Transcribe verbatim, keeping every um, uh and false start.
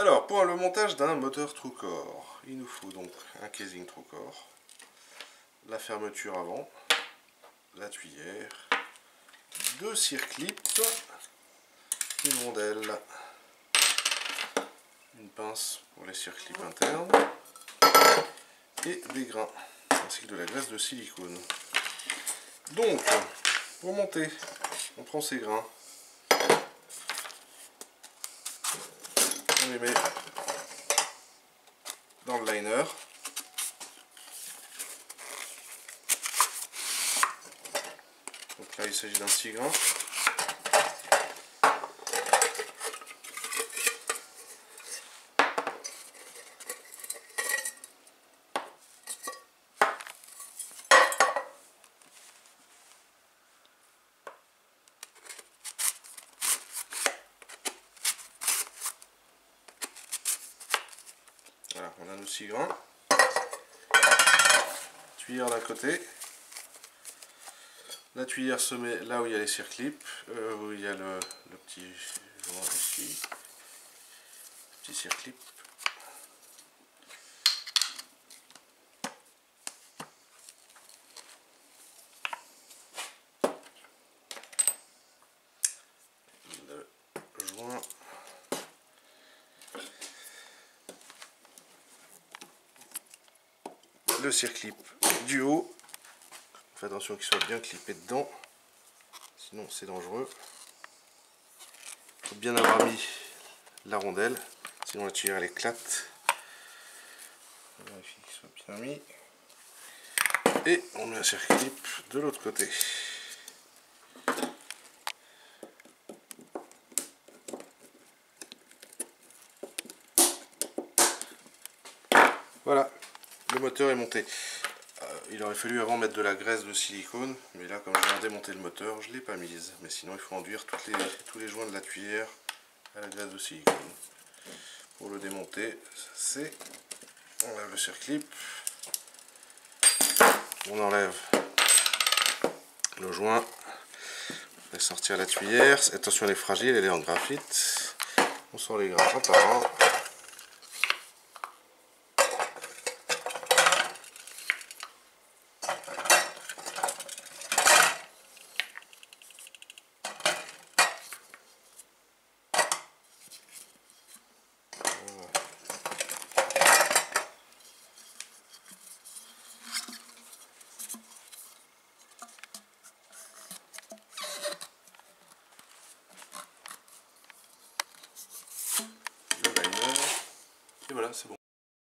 Alors, pour le montage d'un moteur TrueCore, il nous faut donc un casing TrueCore, la fermeture avant, la tuyère, deux circlips, une rondelle, une pince pour les circlips internes et des grains, ainsi que de la graisse de silicone. Donc, pour monter, on prend ces grains, on les met dans le liner. Donc là, il s'agit d'un six grains. Voilà, on a nos six grains. Tuyère d'un côté. La tuyère se met là où il y a les circlips, euh, où il y a le, le petit joint ici, petit circlip. Le joint. Le circlip du haut. Faites attention qu'il soit bien clippé dedans, sinon c'est dangereux. Il faut bien avoir mis la rondelle, sinon la tuyère elle éclate. Vérifiez qu'il soit bien mis. Et on met un circlip de l'autre côté. Voilà, le moteur est monté. Il aurait fallu avant mettre de la graisse de silicone, mais là comme je viens de démonter le moteur, je ne l'ai pas mise. Mais sinon il faut enduire toutes les, tous les joints de la tuyère à la graisse de silicone. Pour le démonter, c'est on enlève le circlip, on enlève le joint, on fait sortir la tuyère. Attention, elle est fragile, elle est en graphite. On sort les grains un par un. Et voilà, c'est bon.